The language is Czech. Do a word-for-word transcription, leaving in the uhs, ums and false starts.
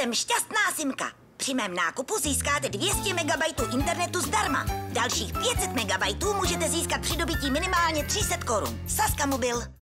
jsem šťastná Simka. Při mém nákupu získáte dvě stě megabajtů internetu zdarma. Dalších pět set megabajtů můžete získat při dobytí minimálně tři sta korun. Sazka Mobil.